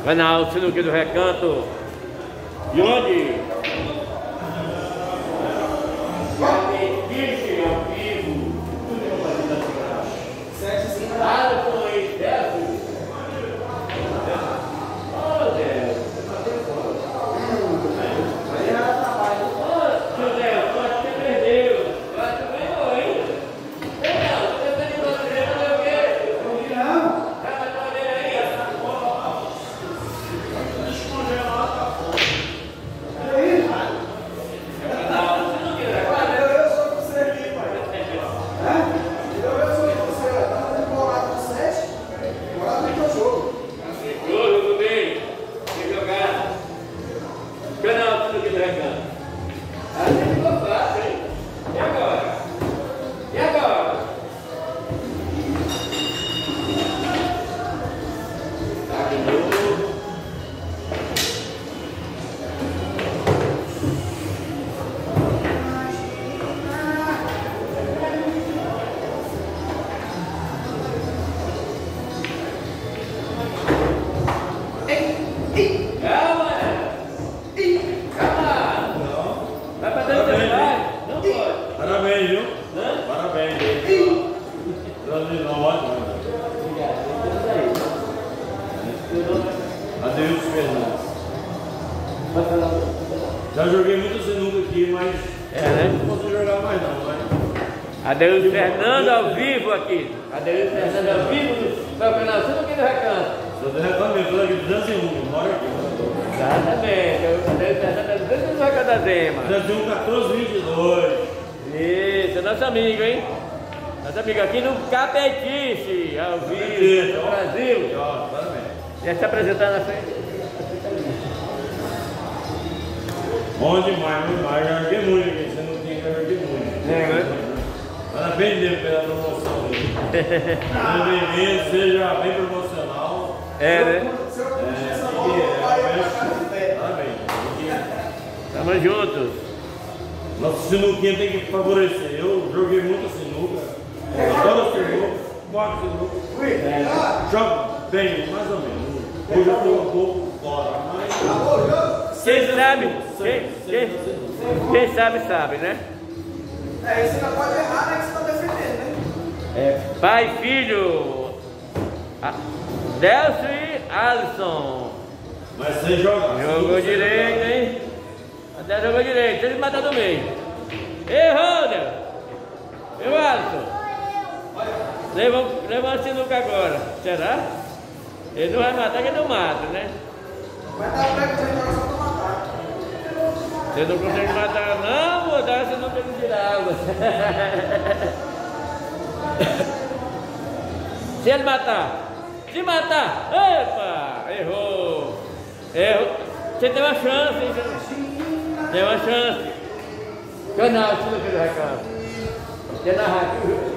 Canal Sinuca do Recanto. De onde? Catequice ao vivo. Alisson e Delcio. Oh, Deus. Seu Deus, eu acho que você perdeu. Eu acho que você ganhou ainda. Não, você perdeu você, não é o quê? Não. Parabéns, viu? Parabéns. Adeus, Fernandes. Já joguei muito sinuca aqui, mas não posso jogar mais não, vai. Adeus Fernando ao vivo aqui. Adeus Fernando ao vivo no canal Sinuca do Recanto. Sou do Recanto mesmo, estou aqui 201, moro aqui. Exatamente, Adeus Fernando do Recanto da Zema. 201, 1422. Isso, é nosso amigo, hein? Nosso amigo aqui no Capetiche, ao vivo, no Brasil. Parabéns. Já se apresentando na frente. Bom demais, já joguei muito aqui, você não tinha que joguei muito. Parabéns dele pela promoção dele. Bem-vindo, seja bem promocional. Né? Parabéns. Tamo juntos. Nosso sinuquinha tem que favorecer. Eu joguei muito sinuca. Adoro sinuca, boto sinuca. Jogo bem, mais ou menos. Hoje eu estou um pouco fora, mas... Quem sabe? Quem sabe, né? Você não pode errar, né? Que você está defendendo, né? Pai e filho. Delcio e Alisson. Mas sem jogar. Jogou direito, hein? Até jogou direito. Deixa ele matar do meio. Ei, Ronda! E o Alisson? Leva a sinuca agora. Será? Ele não vai matar, que ele não mata, né? Vai dar prego pra ele só pra matar. Você não consegue matar, não, vou dar, você não tem que tirar água. Se ele matar, epa, errou. Você tem uma chance, hein? Tem uma chance. Canal Sinuca do Recanto. Você narrar aqui, viu?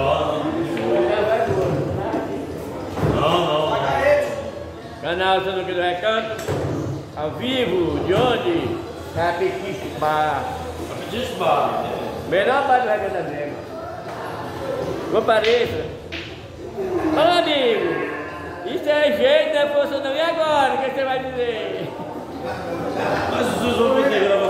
Não. Canal Sinuca do Recanto. Ao vivo, de onde? Capetiche Bar. Capetiche Bar. Melhor bar do Recanto da Zema. Compareça. Ô amigo, isso é jeito, não é força não. E agora? O que você vai dizer? Mas os outros vão ter